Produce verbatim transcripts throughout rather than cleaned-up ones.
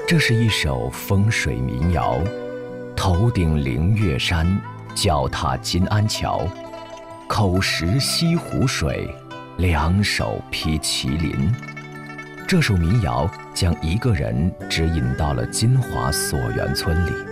这是一首风水民谣，头顶灵月山，脚踏金安桥，口食西湖水，两手披麒麟。这首民谣将一个人指引到了金华索园村里。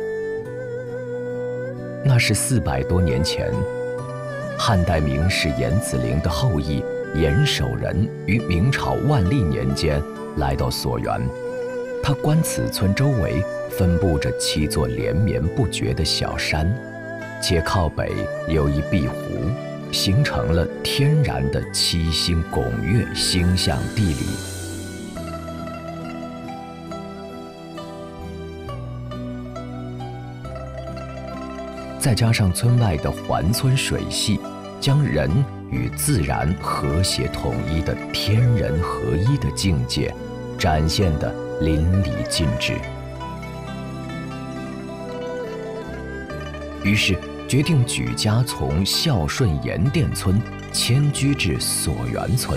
那是四百多年前，汉代名士严子陵的后裔严守仁于明朝万历年间来到索园。他观此村周围分布着七座连绵不绝的小山，且靠北有一碧湖，形成了天然的七星拱月星象地理。再加上村外的环村水系，将人与自然和谐统一的天人合一的境界展现得淋漓尽致。于是决定举家从孝顺盐店村迁居至索园村。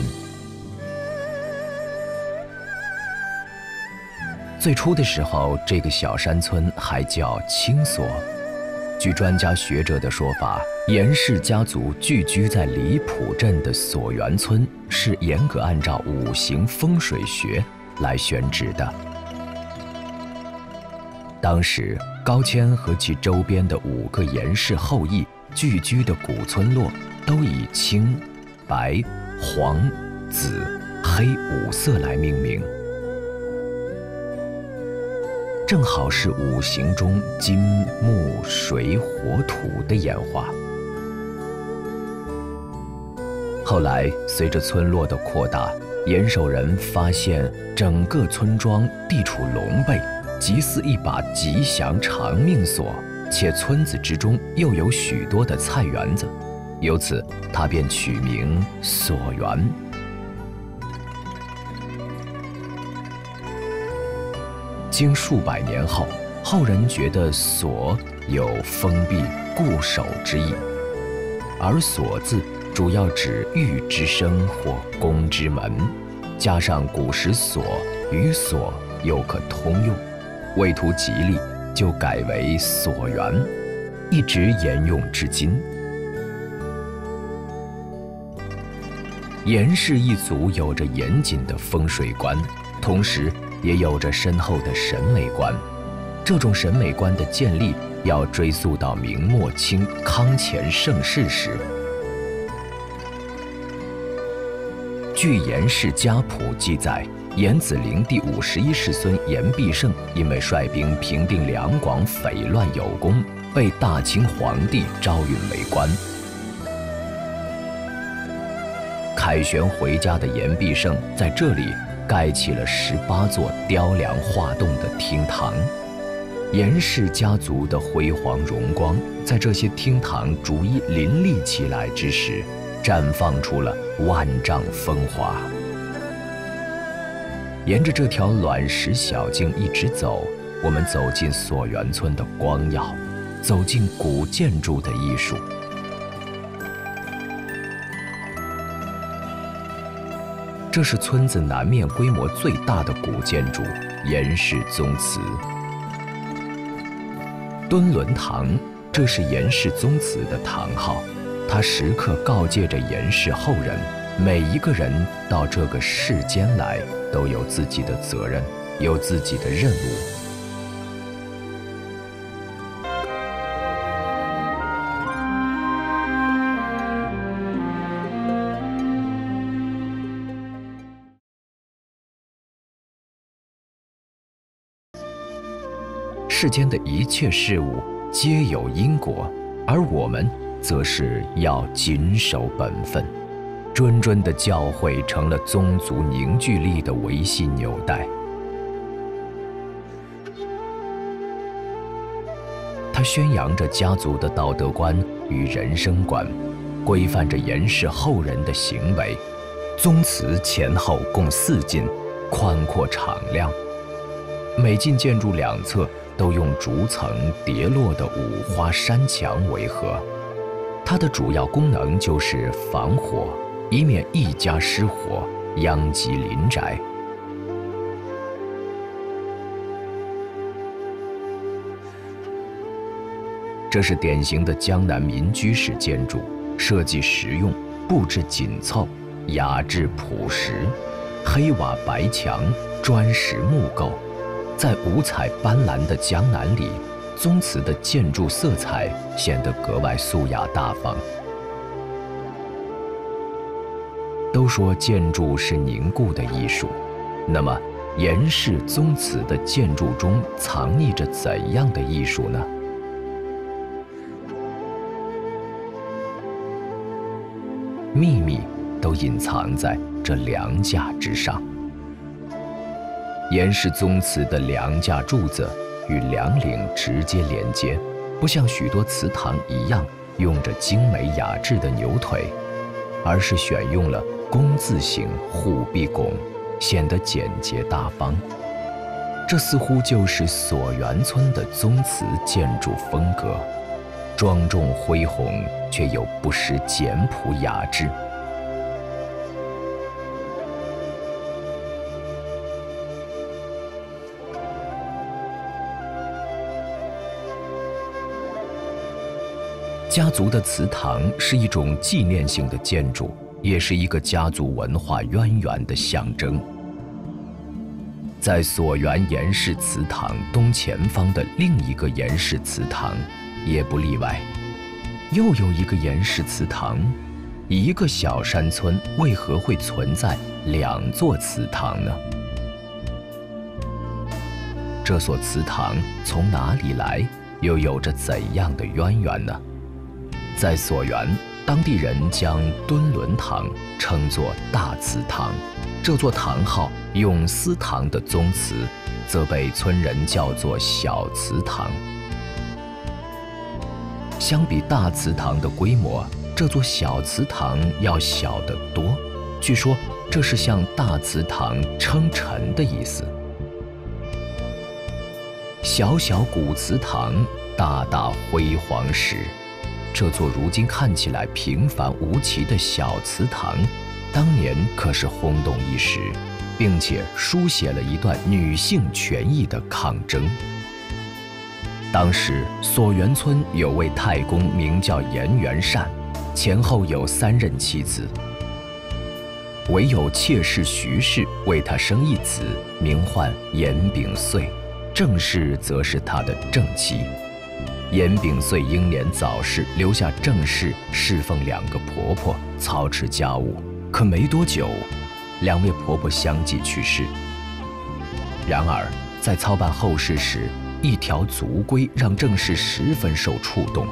最初的时候，这个小山村还叫青索。据专家学者的说法，严氏家族聚居在李浦镇的索园村是严格按照五行风水学来选址的。当时高谦和其周边的五个严氏后裔聚居的古村落都以青、白、黄、紫、黑五色来命名，正好是五行中金、木、水、火、土的演化。后来随着村落的扩大，严守仁发现整个村庄地处龙背，极似一把吉祥长命锁，且村子之中又有许多的菜园子，由此他便取名索园。经数百年后，后人觉得锁有封闭固守之意，而锁字主要指玉之声或宫之门，加上古时锁与锁又可通用，为图吉利，就改为索园，一直沿用至今。严氏一族有着严谨的风水观，同时也有着深厚的审美观。这种审美观的建立要追溯到明末清康乾盛世时。据《严氏家谱》记载，严子陵第五十一世孙严必胜因为率兵平定两广匪乱有功，被大清皇帝招允为官。凯旋回家的严必胜在这里盖起了十八座雕梁画栋的厅堂。严氏家族的辉煌荣光，在这些厅堂逐一林立起来之时，绽放出了万丈风华。沿着这条卵石小径一直走，我们走进索园村的光耀，走进古建筑的艺术。这是村子南面规模最大的古建筑严氏宗祠。敦伦堂，这是严氏宗祠的堂号，它时刻告诫着严氏后人，每一个人到这个世间来都有自己的责任，有自己的任务。世间的一切事物皆有因果，而我们则是要谨守本分。谆谆的教诲成了宗族凝聚力的维系纽带。它宣扬着家族的道德观与人生观，规范着严氏后人的行为。宗祠前后共四进，宽阔敞亮。每进建筑两侧都用逐层叠落的五花山墙围合，它的主要功能就是防火，以免一家失火殃及邻宅。 这是典型的江南民居式建筑，设计实用，布置紧凑，雅致朴实，黑瓦白墙，砖石木构，在五彩斑斓的江南里，宗祠的建筑色彩显得格外素雅大方。都说建筑是凝固的艺术，那么严氏宗祠的建筑中藏匿着怎样的艺术呢？秘密都隐藏在这梁架之上。严氏宗祠的梁架柱子与梁檩直接连接，不像许多祠堂一样用着精美雅致的牛腿，而是选用了工字形护壁拱，显得简洁大方。这似乎就是索园村的宗祠建筑风格，庄重恢宏，却又不失简朴雅致。家族的祠堂是一种纪念性的建筑，也是一个家族文化渊源的象征。在索园严氏祠堂东前方的另一个严氏祠堂也不例外，又有一个严氏祠堂。一个小山村为何会存在两座祠堂呢？这所祠堂从哪里来，又有着怎样的渊源呢？在索园，当地人将敦伦堂称作大祠堂，这座堂号用私堂的宗祠，则被村人叫做小祠堂。相比大祠堂的规模，这座小祠堂要小得多。据说这是向大祠堂称臣的意思。小小古祠堂，大大辉煌时。这座如今看起来平凡无奇的小祠堂，当年可是轰动一时，并且书写了一段女性权益的抗争。当时索园村有位太公，名叫严元善，前后有三任妻子，唯有妾室徐氏为他生一子，名唤严秉岁，郑氏则是他的正妻。严秉岁英年早逝，留下郑氏侍奉两个婆婆，操持家务。可没多久，两位婆婆相继去世。然而，在操办后事时，一条族规让郑氏十分受触动。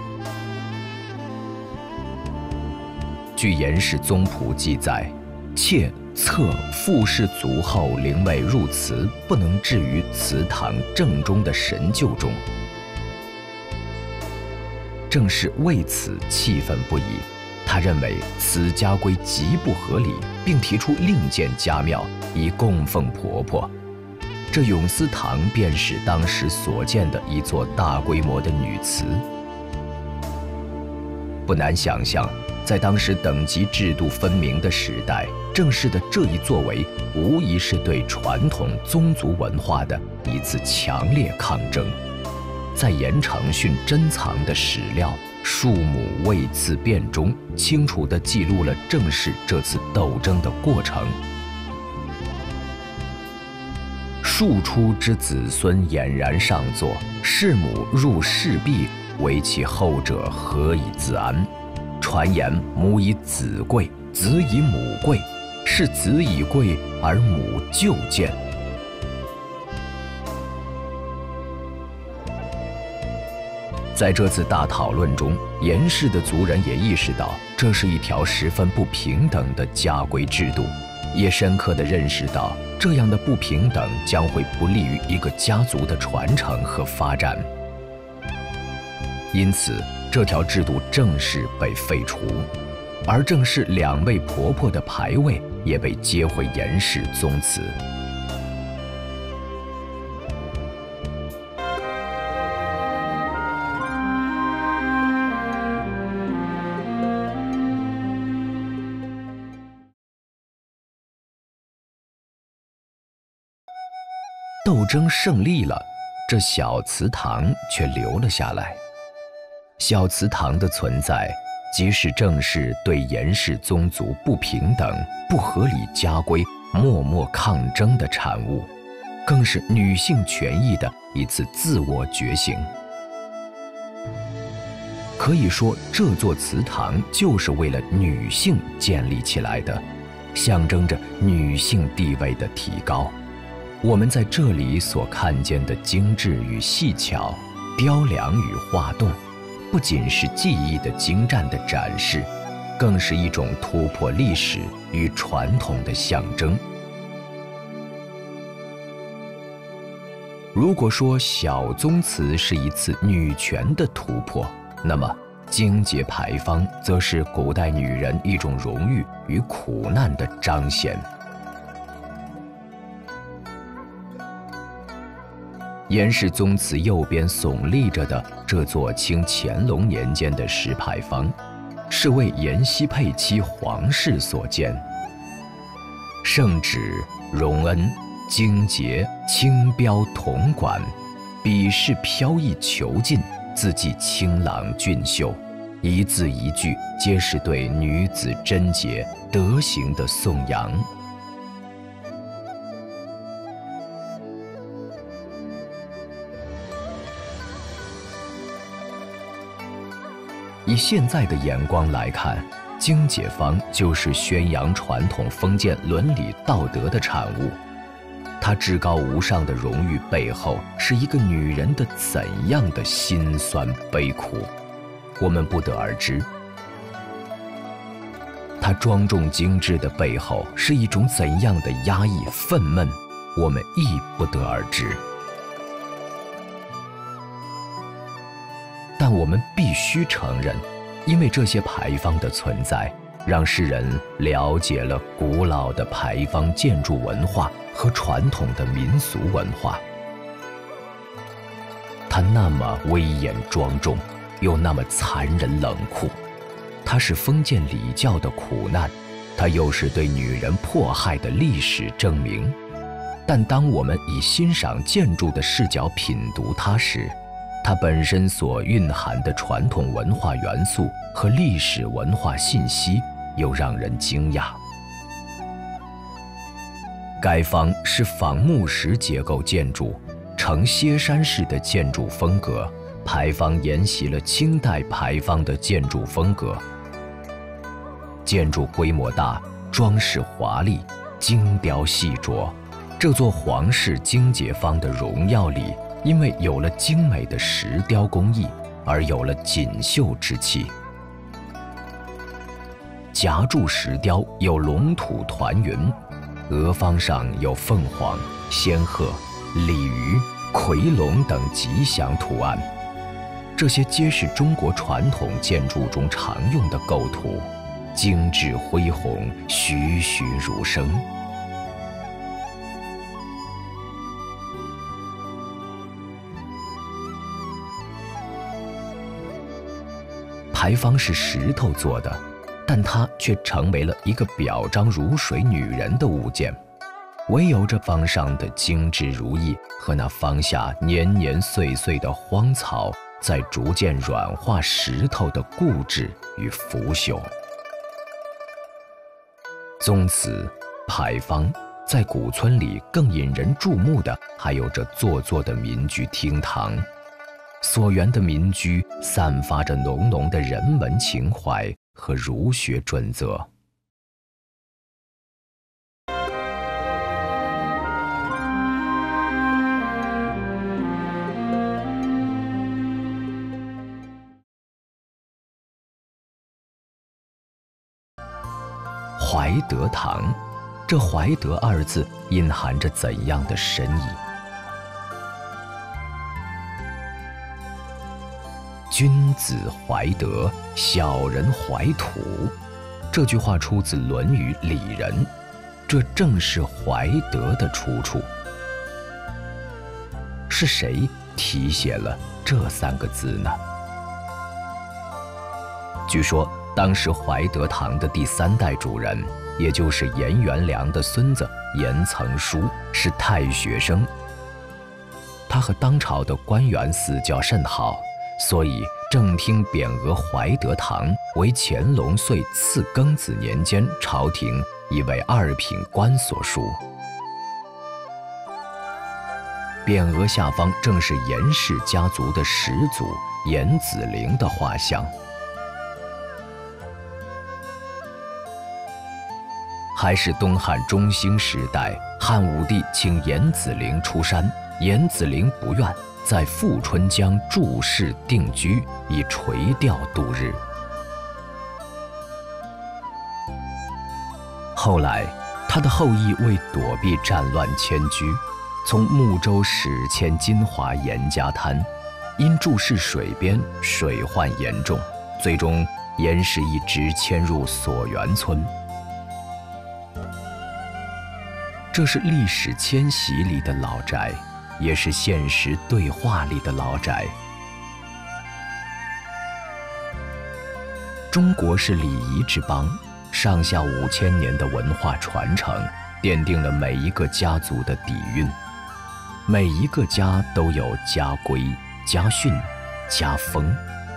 据严氏宗谱记载，妾侧傅氏族后灵位入祠，不能置于祠堂正中的神柩中。郑氏为此气愤不已，他认为此家规极不合理，并提出另建家庙以供奉婆婆。这永思堂便是当时所建的一座大规模的女祠。不难想象，在当时等级制度分明的时代，郑氏的这一作为无疑是对传统宗族文化的一次强烈抗争。在严承训珍藏的史料《庶母位次变》中，清楚地记录了郑氏这次斗争的过程。庶出之子孙俨然上座，弑母入室壁，唯其后者何以自安？传言母以子贵，子以母贵，是子以贵而母就贱。在这次大讨论中，严氏的族人也意识到这是一条十分不平等的家规制度，也深刻地认识到这样的不平等将会不利于一个家族的传承和发展。因此，这条制度正式被废除，而郑氏两位婆婆的牌位也被接回严氏宗祠。斗争胜利了，这小祠堂却留了下来。 小祠堂的存在，即使正是对严氏宗族不平等、不合理家规默默抗争的产物，更是女性权益的一次自我觉醒。可以说，这座祠堂就是为了女性建立起来的，象征着女性地位的提高。我们在这里所看见的精致与细巧、雕梁与画栋，不仅是技艺的精湛的展示，更是一种突破历史与传统的象征。如果说小宗祠是一次女权的突破，那么荆节牌坊则是古代女人一种荣誉与苦难的彰显。严氏宗祠右边耸立着的这座清乾隆年间的石牌坊，是为延熹配妻黄氏所建。圣旨、荣恩、荆节、青标、铜管，笔势飘逸遒劲，字迹清朗俊秀，一字一句皆是对女子贞洁德行的颂扬。以现在的眼光来看，荆节坊就是宣扬传统封建伦理道德的产物。它至高无上的荣誉背后，是一个女人的怎样的辛酸悲苦，我们不得而知。它庄重精致的背后，是一种怎样的压抑愤懑，我们亦不得而知。但我们必须承认，因为这些牌坊的存在，让世人了解了古老的牌坊建筑文化和传统的民俗文化。它那么威严庄重，又那么残忍冷酷。它是封建礼教的苦难，它又是对女人迫害的历史证明。但当我们以欣赏建筑的视角品读它时，它本身所蕴含的传统文化元素和历史文化信息又让人惊讶。该坊是仿木石结构建筑，呈歇山式的建筑风格，牌坊沿袭了清代牌坊的建筑风格。建筑规模大，装饰华丽，精雕细琢。这座皇室荆节坊的荣耀里，因为有了精美的石雕工艺，而有了锦绣之气。夹柱石雕有龙吐团云，额方上有凤凰、仙鹤、鲤鱼、夔龙等吉祥图案，这些皆是中国传统建筑中常用的构图，精致恢宏，栩栩如生。牌坊是石头做的，但它却成为了一个表彰如水女人的物件。唯有这坊上的精致如意和那坊下年年岁岁的荒草，在逐渐软化石头的固执与腐朽。宗祠、牌坊，在古村里更引人注目的，还有这座座的民居厅堂。所园的民居散发着浓浓的人文情怀和儒学准则。怀德堂，这怀德二字隐含着怎样的深意？君子怀德，小人怀土。这句话出自《论语·里仁》，这正是怀德的出处。是谁题写了这三个字呢？据说，当时怀德堂的第三代主人，也就是颜元良的孙子颜曾叔，是太学生。他和当朝的官员私交甚好，所以正厅匾额怀德堂为乾隆岁次庚子年间朝廷一位二品官所书。匾额下方正是严氏家族的始祖严子陵的画像。还是东汉中兴时代，汉武帝请严子陵出山，严子陵不愿，在富春江筑室定居，以垂钓度日。后来，他的后裔为躲避战乱迁居，从睦州驶迁金华严家滩，因筑室水边，水患严重，最终严氏一直迁入所园村。这是历史迁徙里的老宅，也是现实对话里的老宅。中国是礼仪之邦，上下五千年的文化传承，奠定了每一个家族的底蕴。每一个家都有家规、家训、家风。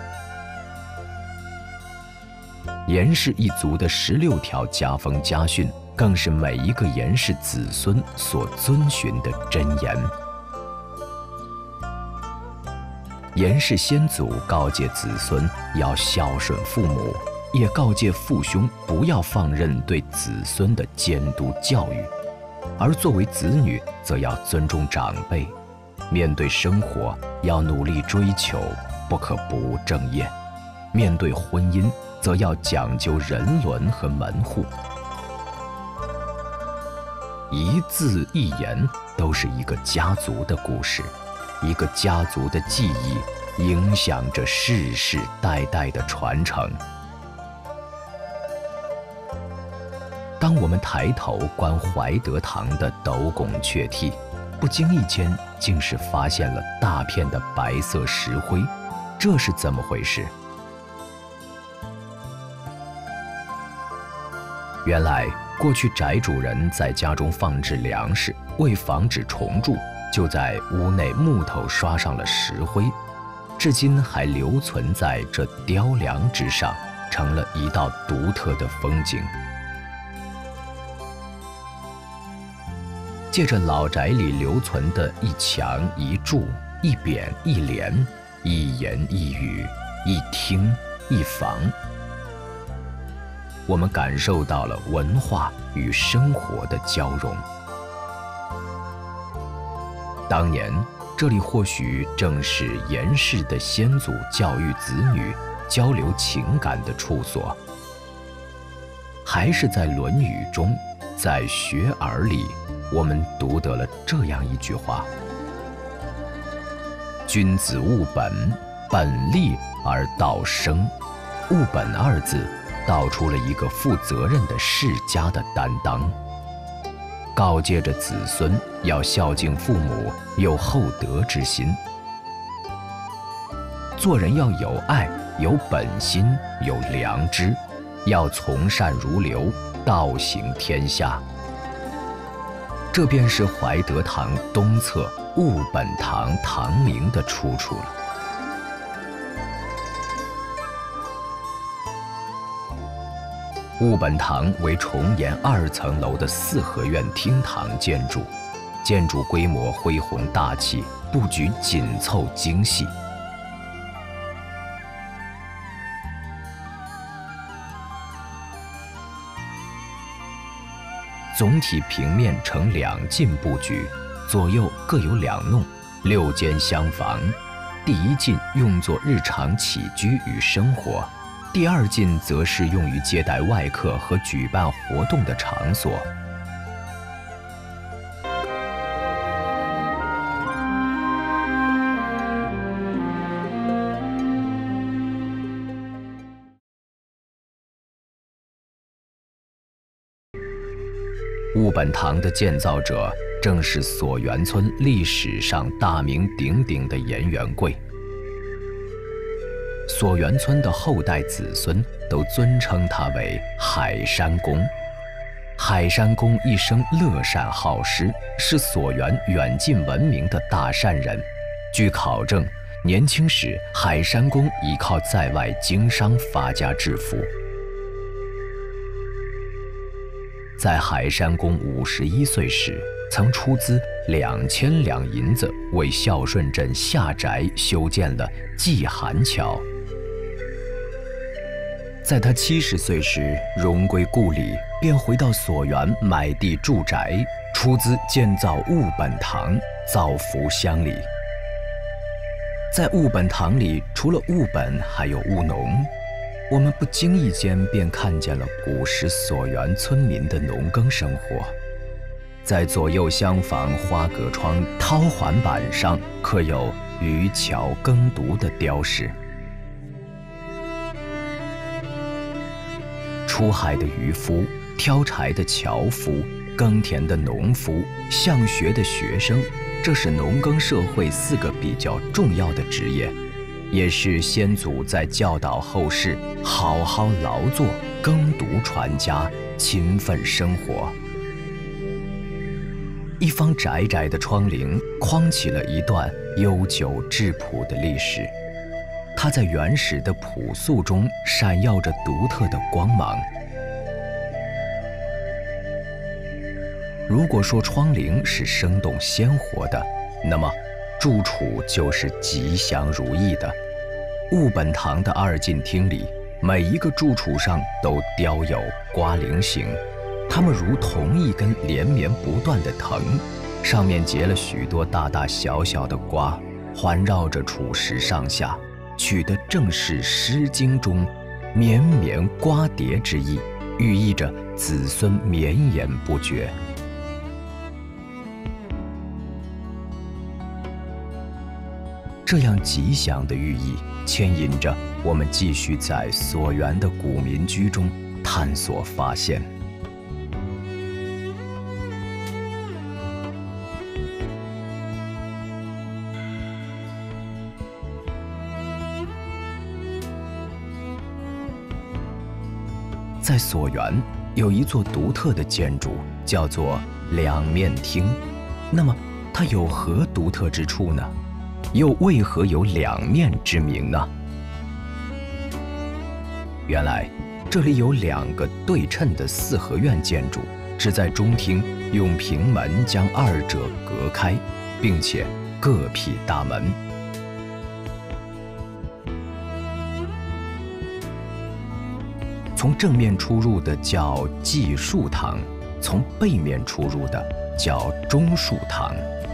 严氏一族的十六条家风家训，更是每一个严氏子孙所遵循的箴言。严氏先祖告诫子孙要孝顺父母，也告诫父兄不要放任对子孙的监督教育，而作为子女，则要尊重长辈，面对生活要努力追求，不可不务正业；面对婚姻，则要讲究人伦和门户。一字一言都是一个家族的故事，一个家族的记忆，影响着世世代代的传承。当我们抬头观怀德堂的斗拱阙体，不经意间竟是发现了大片的白色石灰，这是怎么回事？原来过去宅主人在家中放置粮食，为防止虫蛀，就在屋内木头刷上了石灰，至今还留存在这雕梁之上，成了一道独特的风景。借着老宅里留存的一墙一柱、一匾一联、一言一语、一厅一房，我们感受到了文化与生活的交融。当年，这里或许正是严氏的先祖教育子女、交流情感的处所。还是在《论语》中，在《学而》里，我们读得了这样一句话：君子务本，本立而道生。务本二字道出了一个负责任的世家的担当，告诫着子孙要孝敬父母，有厚德之心。做人要有爱，有本心，有良知，要从善如流，道行天下。这便是怀德堂东侧务本堂堂名的出处了。务本堂为重檐二层楼的四合院厅堂建筑，建筑规模恢宏大气，布局紧凑精细。总体平面呈两进布局，左右各有两弄，六间厢房。第一进用作日常起居与生活，第二进则是用于接待外客和举办活动的场所。务本堂的建造者正是所园村历史上大名鼎鼎的严元贵。所园村的后代子孙都尊称他为海山公。海山公一生乐善好施，是所园远近闻名的大善人。据考证， 年轻时海山公依靠在外经商发家致富。在海山公五十一岁时，曾出资两千两银子为孝顺镇下宅修建了济寒桥。在他七十岁时，荣归故里，便回到所园买地住宅，出资建造务本堂，造福乡里。在务本堂里，除了务本，还有务农。我们不经意间便看见了古时所园村民的农耕生活。在左右厢房花格窗掏环板上刻有渔樵耕读的雕饰。出海的渔夫，挑柴的樵夫，耕田的农夫，向学的学生，这是农耕社会四个比较重要的职业，也是先祖在教导后世好好劳作、耕读传家、勤奋生活。一方窄窄的窗棂框起了一段悠久质朴的历史，它在原始的朴素中闪耀着独特的光芒。如果说窗棂是生动鲜活的，那么住处就是吉祥如意的。务本堂的二进厅里，每一个住处上都雕有瓜菱形，它们如同一根连绵不断的藤，上面结了许多大大小小的瓜，环绕着处室上下，取的正是《诗经》中“绵绵瓜瓞”之意，寓意着子孙绵延不绝。这样吉祥的寓意牵引着我们继续在所园的古民居中探索发现。在所园有一座独特的建筑，叫做两面厅。那么它有何独特之处呢？又为何有两面之名呢？原来这里有两个对称的四合院建筑，只在中厅用平门将二者隔开，并且各辟大门。从正面出入的叫祭树堂，从背面出入的叫中树堂。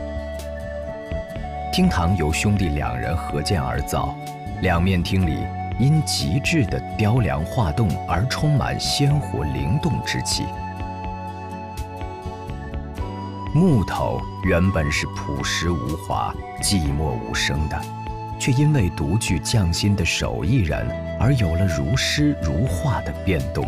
厅堂由兄弟两人合建而造，两面厅里因极致的雕梁画栋而充满鲜活灵动之气。木头原本是朴实无华、寂寞无声的，却因为独具匠心的手艺人而有了如诗如画的变动。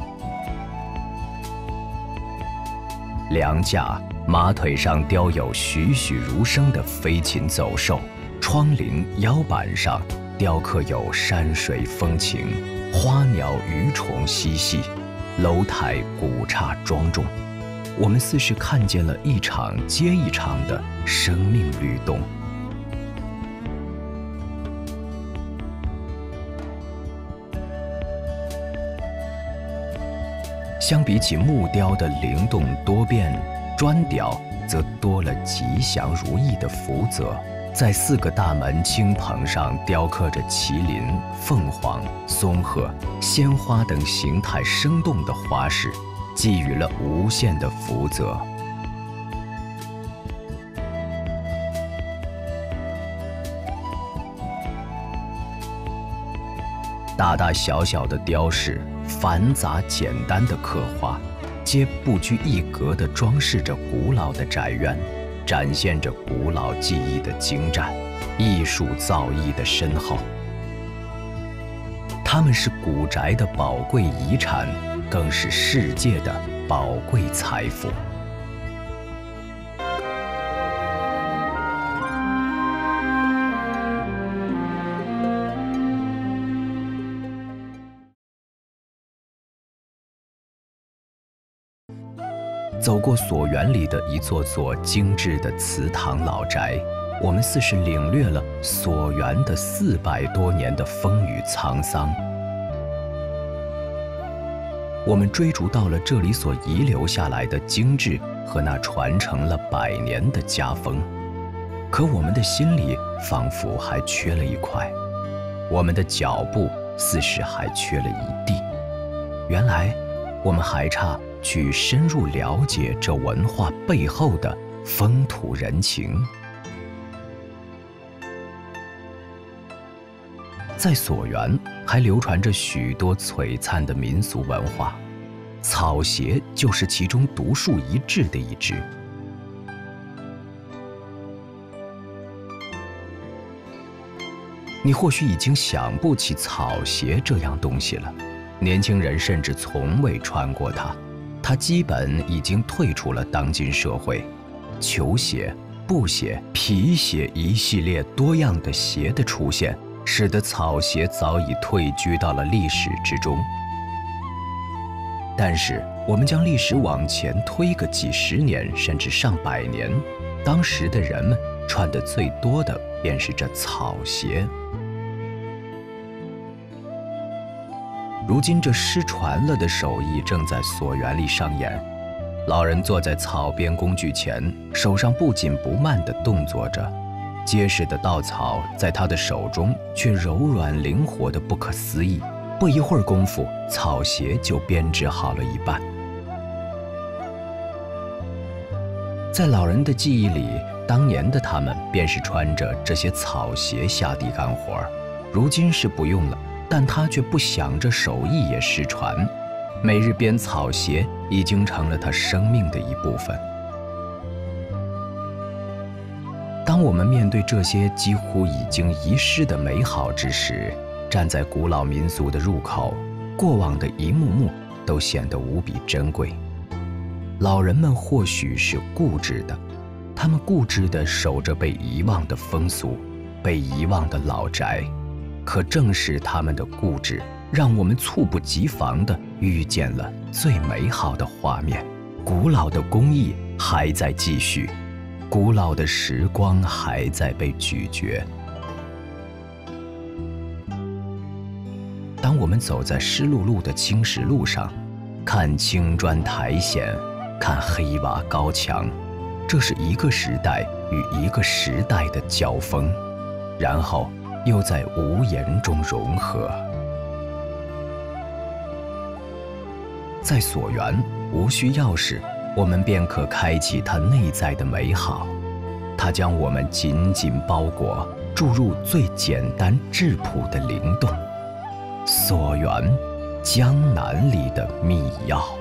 梁架、马腿上雕有栩栩如生的飞禽走兽，窗棂、腰板上雕刻有山水风情、花鸟鱼虫嬉戏，楼台古刹庄重。我们似是看见了一场接一场的生命律动。相比起木雕的灵动多变，砖雕则多了吉祥如意的福泽。在四个大门青棚上雕刻着麒麟、凤凰、松鹤、鲜花等形态生动的花饰，寄予了无限的福泽。大大小小的雕饰，繁杂简单的刻画，皆不拘一格地装饰着古老的宅院，展现着古老技艺的精湛，艺术造诣的深厚。它们是古宅的宝贵遗产，更是世界的宝贵财富。走过所园里的一座座精致的祠堂老宅， 我们似是领略了所园的四百多年的风雨沧桑。我们追逐到了这里所遗留下来的精致和那传承了百年的家风，可我们的心里仿佛还缺了一块，我们的脚步似是还缺了一地。原来，我们还差去深入了解这文化背后的风土人情。在所园还流传着许多璀璨的民俗文化，草鞋就是其中独树一帜的一支。你或许已经想不起草鞋这样东西了，年轻人甚至从未穿过它，它基本已经退出了当今社会。球鞋、布鞋、皮鞋一系列多样的鞋的出现，使得草鞋早已退居到了历史之中。但是，我们将历史往前推个几十年，甚至上百年，当时的人们穿的最多的便是这草鞋。如今，这失传了的手艺正在所园里上演。老人坐在草编工具前，手上不紧不慢地动作着，结实的稻草在他的手中却柔软灵活得不可思议。不一会儿功夫，草鞋就编织好了一半。在老人的记忆里，当年的他们便是穿着这些草鞋下地干活，如今是不用了，但他却不想着手艺也失传。每日编草鞋已经成了他生命的一部分。当我们面对这些几乎已经遗失的美好之时，站在古老民俗的入口，过往的一幕幕都显得无比珍贵。老人们或许是固执的，他们固执地守着被遗忘的风俗，被遗忘的老宅。可正是他们的固执，让我们猝不及防地遇见了最美好的画面。古老的工艺还在继续，古老的时光还在被咀嚼。当我们走在湿漉漉的青石路上，看青砖苔藓，看黑瓦高墙，这是一个时代与一个时代的交锋，然后又在无言中融合。在所园，无需钥匙，我们便可开启它内在的美好。它将我们紧紧包裹，注入最简单质朴的灵动。所园，江南里的密钥。